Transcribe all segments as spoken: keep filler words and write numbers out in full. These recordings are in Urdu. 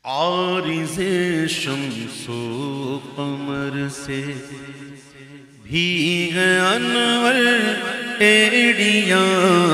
عارض شمس و قمر سے بھیگ انور ایڑیاں،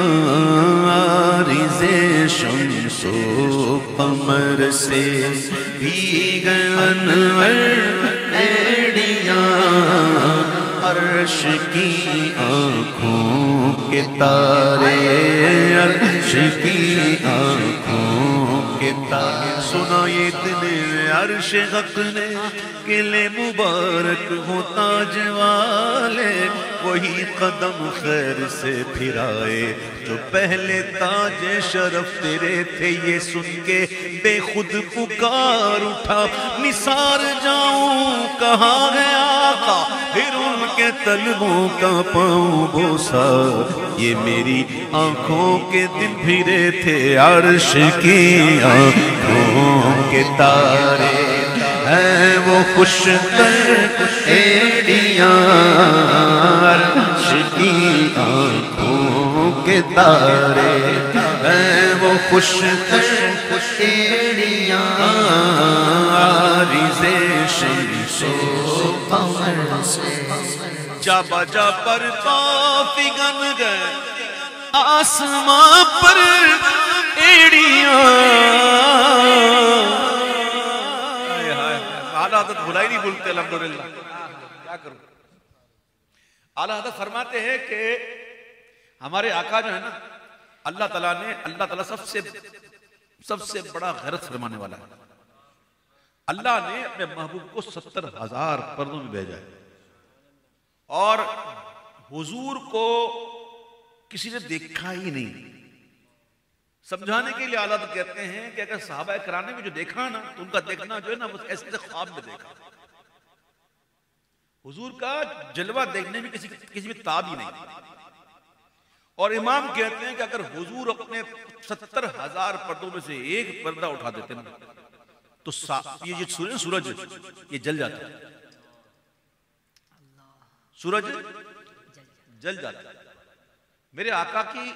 عارض شمس و قمر سے بھیگ انور ایڑیاں، عرش کی آنکھوں کے تارے، عرش کی آنکھوں کے تارے، سنا یہ اتنے عرش حق نے قلعے مبارک ہو تاج والے، وہی قدم خیر سے پھرائے جو پہلے تاج شرف تیرے تھے، یہ سن کے بے خود پکار اٹھا، نثار جاؤں کہاں ہے آقا، پھر ان کے طلبوں کا پاؤں بوسا، یہ میری آنکھوں کے دن پھرے تھے، عرش کی آنکھوں کے تارے ہیں وہ خوش تر ایڑیاں، عرش کی آنکھوں کے تارے ہیں وہ خوش تر ایڑیاں، عارض شمس و قمر سے جا بجا پر فگن گئے آسمان پر ایڑیاں۔ اعلیٰ حضرت بھلائی نہیں بھولتے الحمدللہ، کیا کروں۔ اعلیٰ حضرت فرماتے ہیں کہ ہمارے آقا جو ہے نا، اللہ تعالیٰ نے اللہ تعالیٰ سب سے سب سے بڑا غیرت فرمانے والا ہے، اللہ نے اپنے محبوب کو ستر ہزار پردوں میں بھیجا ہے، اور حضور کو کسی نے دیکھا ہی نہیں۔ سمجھانے کے لیے اعلیٰ حضرت کہتے ہیں کہ اگر صحابہ کرام نے جو دیکھا نا تو ان کا دیکھنا جو ہے نا بس ایسے خواب میں دیکھا، حضور کا جلوہ دیکھنے میں کسی کسی میں تاب ہی نہیں۔ اور امام کہتے ہیں کہ اگر حضور اپنے ستر ہزار پردوں میں سے ایک پردہ اٹھا دیتے نا تو یہ جو سورج یہ جل جاتا ہے، سورج جل جاتا ہے۔ میرے آقا کی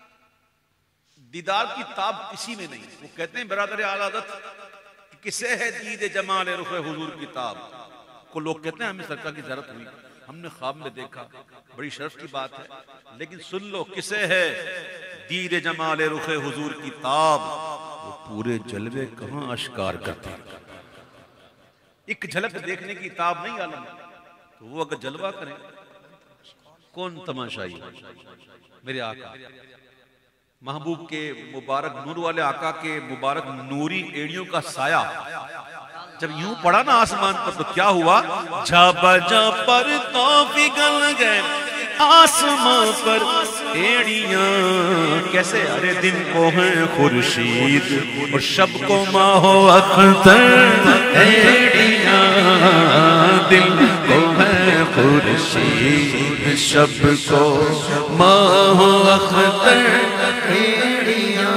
دیدار کی تاب کسی میں نہیں۔ وہ کہتے ہیں برادر اعلیٰ حضرت کسے ہے دید جمال رخ حضور کی تاب، کو لوگ کہتے ہیں ہمیں سرکار کی زیارت ہوئی، ہم نے خواب میں دیکھا، بڑی شرف کی بات ہے، لیکن سن لو کسے ہے دید جمال رخ حضور کی تاب، وہ پورے جلوے کہاں اشکار کرتے ہیں۔ ایک جھلک دیکھنے کی تاب نہیں عالم، تو وہ اگر جلوہ کریں کون تماشائی۔ میرے آقا محبوب کے مبارک نور والے آقا کے مبارک نوری ایڑیوں کا سایہ جب یوں پڑا نا آسمان پر تو کیا ہوا، جا بجا پر تو پگھل گئے آسمان پر ایڑیاں، کیسے ارے دن کو ہیں خورشید اور شب کو ماہ و اختر ایڑیاں، دل کو ہیں خورشید شب کو ماہ و اختر ایڑیاں،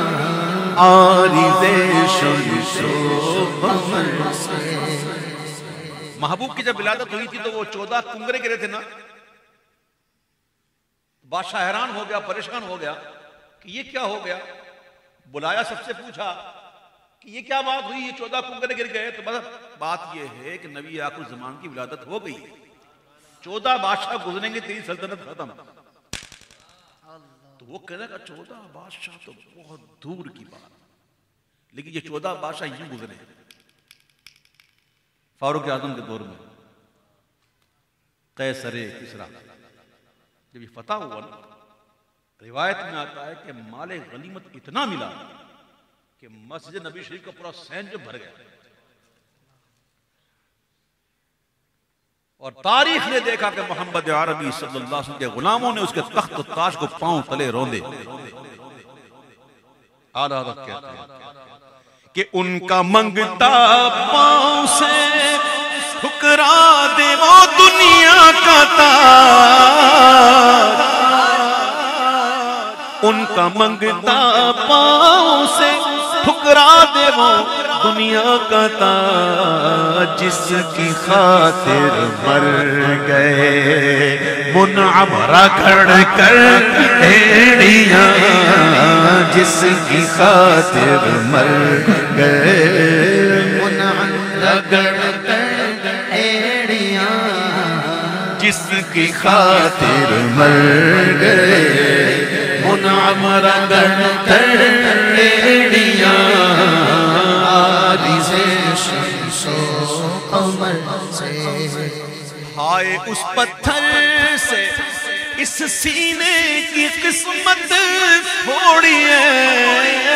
عارض شمس و قمر سے۔ محبوب کی جب ولادت ہوئی تھی تو وہ چودہ کنگرے گرے تھے نا، بادشاہ حیران ہو گیا، پریشان ہو گیا کہ یہ کیا ہو گیا، بلایا سب سے پوچھا کہ یہ کیا بات ہوئی، یہ چودہ کنگرے گر گئے، تو بات یہ ہے کہ نبی آخر الزمان کی ولادت ہو گئی، چودہ بادشاہ گزریں گے تیری سلطنت ختم۔ تو وہ کہنے کا چودہ بادشاہ تو بہت دور کی بات، لیکن یہ چودہ بادشاہ یوں گزرے۔ فاروق اعظم کے دور میں قیصر کسریٰ جب یہ فتح ہوا نا، روایت میں آتا ہے کہ مال غنیمت اتنا ملا کہ مسجد نبی شریف کا پورا سین جو بھر گیا، اور تاریخ نے دیکھا کہ محمد عربی صلی اللہ علیہ وسلم کے غلاموں نے اس کے تخت و تاج کو پاؤں تلے روندے۔ اعلیٰ حضرت کہتے ہیں کہ ان کا منگتا پاؤں سے ٹھکرا دے وہ دنیا کا تاج، ان کا منگتا پاؤں سے ٹھکرا دے وہ دنیا کا تاج، جس کی خاطر مر گئے منعم رکھڑ کر ایڑیاں، جس کی خاطر مر گئے رگڑ کر ایڑیاں جس کی خاطر مر گئے منعم رگڑ کر ایڑیاں عارض شمس و قمر سے ہائے اس پتھر سے اس سینے کی قسمت پھوڑی ہے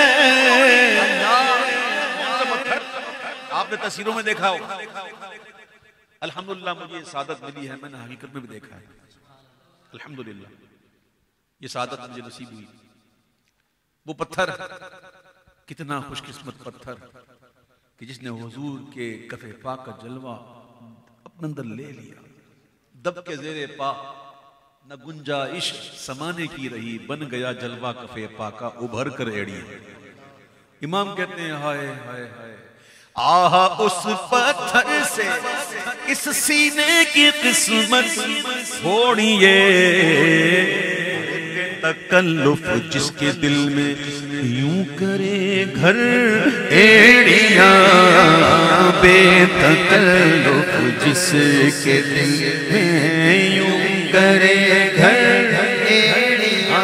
آپ نے تصویروں میں دیکھا ہوگا الحمدللہ مجھے یہ سعادت ملی ہے میں نے حقیقت میں بھی دیکھا ہے الحمدللہ یہ سعادت مجھے نصیب ہوئی وہ پتھر کتنا خوش قسمت پتھر کہ جس نے حضور کے کف پاک کا جلوہ اپنے اندر لے لیا دب کے زیر پا نہ گنجائش سمانے کی رہی بن گیا جلوہ کف پاک کا ابھر کر ایڑی امام کہتے ہیں ہائے ہائے ہائے آہا اس پتھر سے اس سینے کی قسمت پھوڑیے تکلف جس کے دل میں یوں کرے گھر ایڑیاں بے تکلف جس کے دل میں یوں کرے گھر ایڑیاں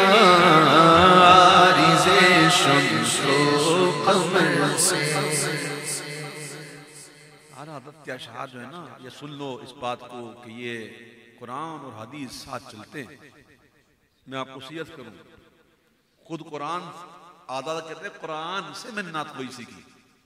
عارض شمس و قمر سے عادت کے اشعار جو ہے نا یہ سن لو اس بات کو کہ یہ قرآن اور حدیث ساتھ چلتے ہیں میں آپ کو وصیت کروں خود قرآن عادت کہتے ہیں قرآن سے میں نے نعت گوئی سیکھی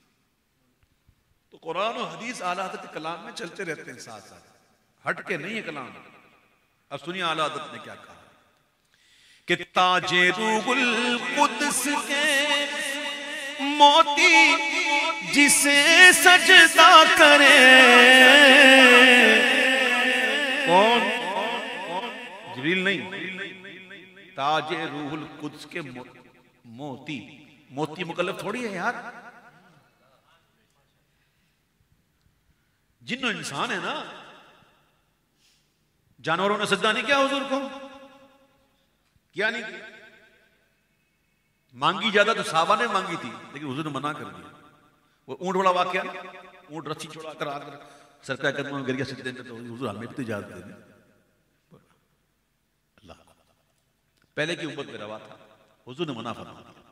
تو قرآن اور حدیث اعلیٰ حضرت کے کلام میں چلتے رہتے ہیں ساتھ ساتھ ہٹ کے نہیں ہے کلام اب سنیے اعلیٰ حضرت نے کیا کہا کہ تاج روح القدس کے موتی جسے سجدہ کرے کون جبریل نہیں تاج روح القدس کے موتی موتی مکلف تھوڑی ہے یار جن انسان ہے نا جانوروں نے سجدہ نہیں کیا حضور کو کیا نہیں کیا مانگی زیادہ تو صحابہ نے مانگی تھی لیکن حضور نے منع کر دیا وہ اونٹ بڑا واقعہ اونٹ رسی چھوڑا کر آگر سرکار قدموں میں گریا سجدے میں تو حضور ہمیں بھی تو اجازت دے دیں اللہ پہلے کی امت میں روا تھا حضور نے منع فرما دیا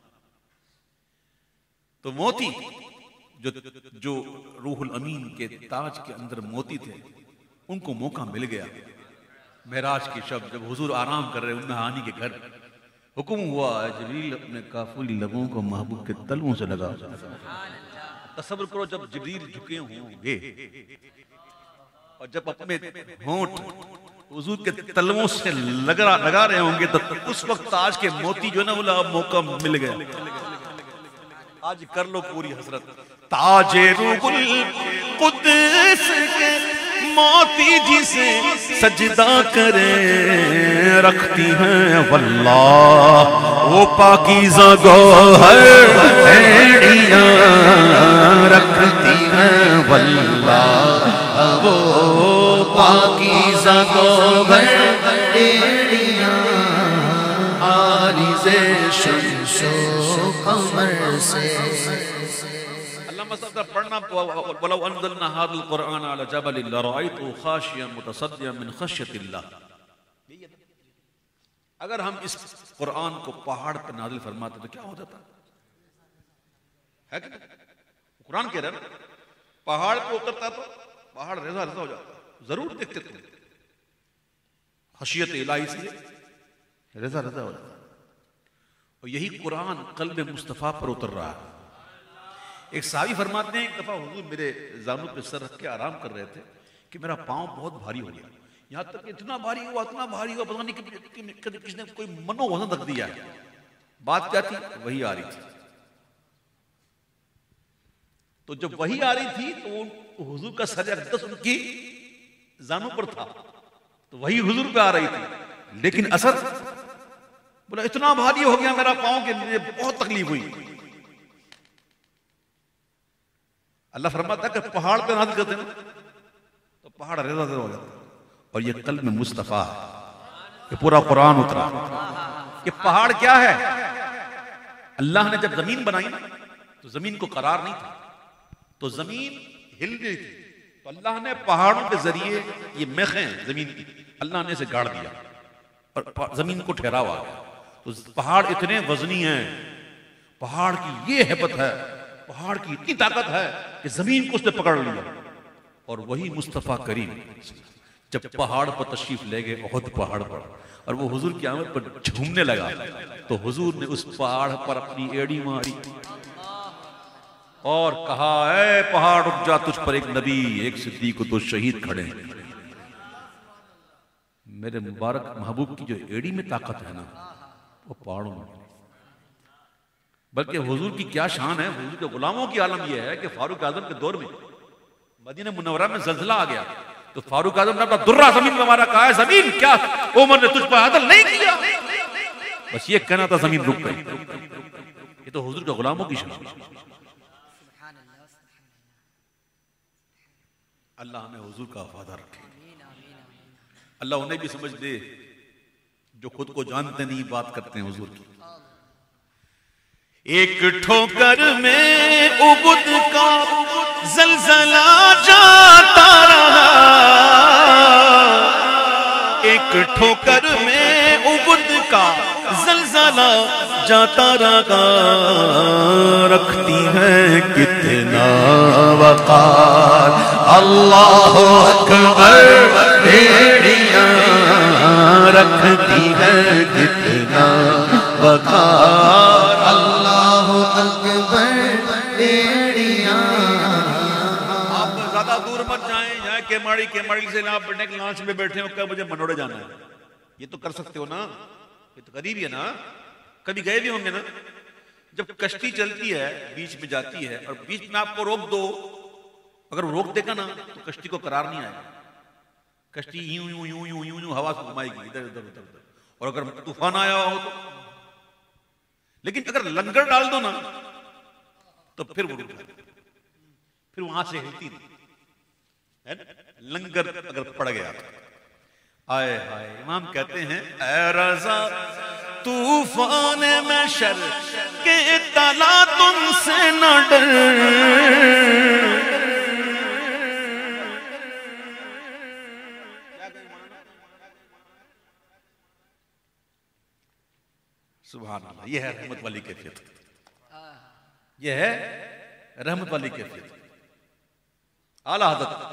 تو موتی جو جو روح الامین کے تاج کے اندر موتی تھے ان کو موقع مل گیا معراج کی شب جب حضور آرام کر رہے ان ہانی کے گھر حکم ہوا جبریل اپنے کافلی لبوں کو محبوب کے تلووں سے لگا تصور کرو جب جبریل جھکے ہوں گے اور جب اپنے ہونٹ حضور کے تلووں سے لگا لگا رہے ہوں گے تو اس وقت آج کے موتی جو نا وہ موقع مل گیا آج کر لو پوری حسرت تاج روح القدس کے موتی جسے سجدہ کرے رکھتی ہیں واللہ وہ پاکیزہ گوہر ایڑیاں رکھتی ہیں واللہ وہ پاکیزہ گوہر ایڑیاں عارض شمس و قمر سے مسئلہ پڑھنا وَلَوْ أَنزَلْنَا هَذَا الْقُرْآنَ عَلَى جَبَلٍ لَرَأَيْتَهُ خَاشِعًا مُتَصَدِّعًا مِنْ خَشْيَةِ اللَّهِ اگر ہم اس قرآن کو پہاڑ پر نازل فرماتے تو کیا ہو جاتا ہے کہ قرآن کہہ رہا ہے پہاڑ پہ اترتا تو پہاڑ رضا رضا ہو جاتا ضرور دیکھتے تھے خشیت الہی سے رضا رضا ہو جاتا اور یہی قرآن قلب مصطفیٰ پر اتر رہا ہے ایک صحابی فرماتے ہیں ایک دفعہ حضور میرے زانوں پہ سر رکھ کے آرام کر رہے تھے کہ میرا پاؤں بہت بھاری ہو گیا یہاں تک کہ اتنا بھاری ہوا اتنا بھاری ہوا پتہ نہیں کہ کس نے کوئی منو وزن رکھ دیا ہے بات کیا تھی وہی آ رہی تھی تو جب وہی آ رہی تھی تو حضور کا سر اقدس ان کی زانوں پر تھا تو وہی حضور پہ آ رہی تھی لیکن اثر بولا اتنا بھاری ہو گیا میرا پاؤں کہ مجھے بہت تکلیف ہوئی اللہ فرماتا ہے کہ پہاڑ پہ نازل کرتے ہیں تو پہاڑ رضا رضا ہو جاتا اور یہ قلب میں مصطفیٰ ہے یہ پورا قرآن اترا یہ پہاڑ کیا ہے اللہ نے جب زمین بنائی نا تو زمین کو قرار نہیں تھا تو زمین ہل گئی تھی اللہ نے پہاڑوں کے ذریعے یہ میخیں زمین کی اللہ نے اسے گاڑ دیا اور زمین کو ٹھہرا ہوا گیا. تو پہاڑ اتنے وزنی ہیں, پہاڑ کی یہ ہیبت ہے, پہاڑ کی اتنی طاقت ہے کہ زمین کو اس نے پکڑ لیا. اور وہی مصطفیٰ کریم جب پہاڑ پر تشریف لے گئے, احد پہاڑ پر, اور وہ حضور کی آمد پر جھومنے لگا, تو حضور نے اس پہاڑ پر اپنی ایڑی ماری اور کہا اے پہاڑ رک جا, تجھ پر ایک نبی ایک صدیق تو شہید کھڑے ہیں. میرے مبارک محبوب کی جو ایڑی میں طاقت ہے نا, وہ پہاڑوں میں. بلکہ حضور کی کیا شان ہے, حضور کے غلاموں کی عالم یہ ہے کہ فاروق اعظم کے دور میں مدینہ منورہ میں زلزلہ آ گیا, تو فاروق اعظم نے اپنا درہ زمین میں مارا, کہا ہے زمین کیا عمر نے تجھ پر عدل نہیں کیا, بس یہ کہنا تھا زمین رک گئی. یہ تو حضور کے غلاموں کی شان. اللہ ہمیں حضور کا وفادار رکھے, اللہ انہیں بھی سمجھ دے جو خود کو جانتے نہیں بات کرتے ہیں حضور کی. ایک ٹھوکر میں عبد کا زلزلہ جاتا رہا, ایک ٹھوکر میں عبد کا زلزلہ جاتا رہا, رکھتی ہے کتنا وقار اللہ اکبر بیڑیاں, رکھتی ہے کتنا وقار اللہ اکبر بیڑیاں. آپ زیادہ دور مت جائیں, یہاں کیماڑی کیماڑی سے آپ بڑھنے کے لانچ میں بیٹھے ہو, کہ مجھے منوڑے جانا ہے, یہ تو کر سکتے ہو نا, یہ تو قریب ہی ہے نا, کبھی گئے بھی ہوں گے نا. جب کشتی چلتی ہے بیچ میں جاتی ہے اور بیچ میں آپ کو روک دو, اگر وہ روک دے گا نا تو کشتی کو قرار نہیں آئے گا, کشتی یوں یوں یوں یوں یوں یوں ہوا سے گھمائے گی ادھر ادھر ادھر ادھر, اور اگر طوفان آیا ہو تو. لیکن اگر لنگر ڈال دو نا تو پھر وہ رک جائے, پھر وہاں سے ہلتی نہیں. لنگر اگر پڑ گیا تو آئے ہائے, امام کہتے ہیں اے رضا طوفان محشر کے تلا تم سے نہ ڈر, سبحان اللہ. یہ ہے رحمت والی کیفیت, یہ ہے رحمت والی کیفیت اعلیٰ حضرت.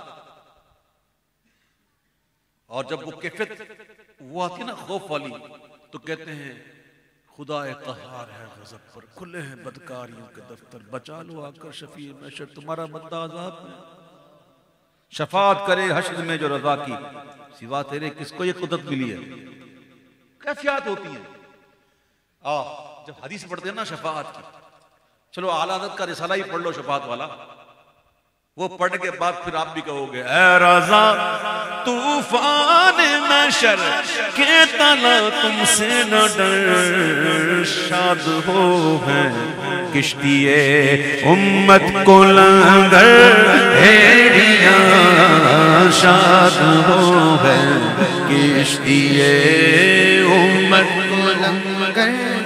اور جب وہ کیفیت وہ آتی ہے نا خوف والی, تو کہتے ہیں خدا قہار ہے غضب پر, کھلے ہیں بدکاریوں کے دفتر, بچا لو آ کر شفیع محشر تمہارا بندہ عذاب میں, شفاعت کرے حشر میں جو رضا کی, سوا تیرے کس کو یہ قدرت ملی ہے. کیفیات ہوتی ہیں. آہ جب حدیث پڑھتے ہیں نا شفاعت کی, چلو اعلیٰ حضرت کا رسالہ ہی پڑھ لو شفاعت والا, وہ پڑھنے کے بعد پھر آپ بھی کہو گے اے رضا طوفان محشر کے تلا تم سے نہ ڈر, شاد ہو ہے کشتی امت کو لنگر بھیڑیاں, شاد ہو ہے کشتی امت کو لنگر